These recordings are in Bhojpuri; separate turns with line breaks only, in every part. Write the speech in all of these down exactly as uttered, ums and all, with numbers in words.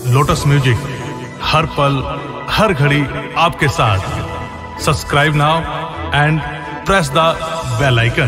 लोटस म्यूजिक हर पल हर घड़ी आपके साथ। Subscribe now and press the bell icon.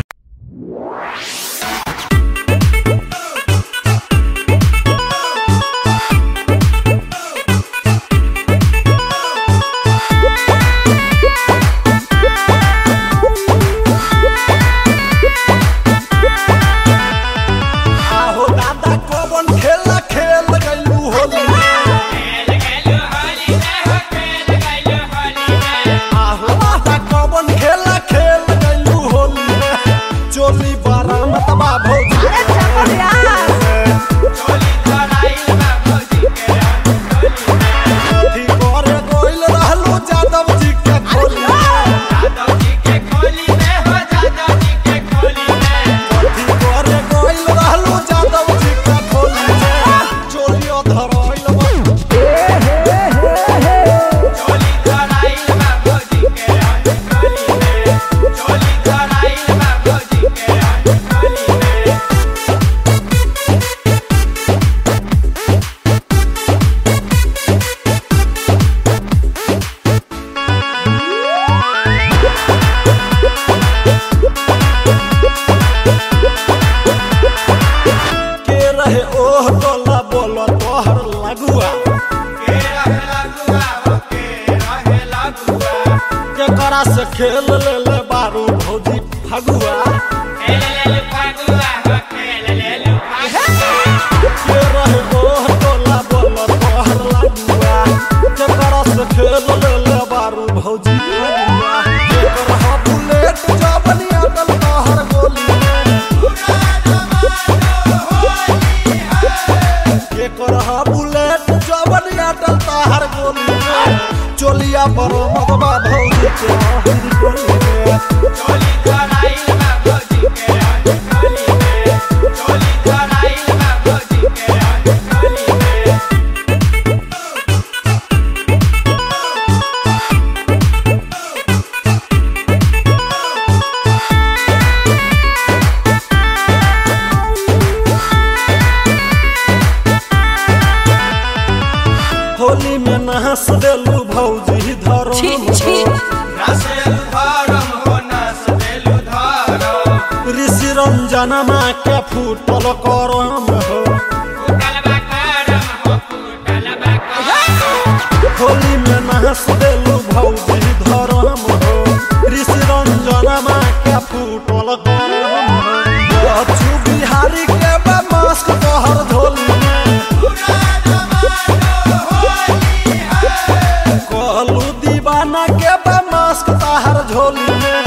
से खेल ले ले बारू भौजी फगुआ
खेल ले ले फगुआ हो खेल ले ले
के रहे ओह टोला बोल तोहर लगुआ के करा से खेल ले ले बारू भौजी फगुआ के करहा बुलेट जबनिया दल तोहर गोली पूरा जमानो होली है के करहा बुलेट जबनिया दल तोहर गोली चोलिया पर मगबा भौजी के
चोली धराइल बा भौजी के चोली में चोली धराइल बा भौजी के चोली में।
होली में नहस देलू भौजी धरो ऋषि रंजन माँ के फूटल करम हो होली में नहस देलू भौजी धरम हो ऋषि रंजन माँ के फूटल करम हो अचू बिहारी के मास्क तोहर झोली में कहलू दीवाना के मास्क तोहर झोली में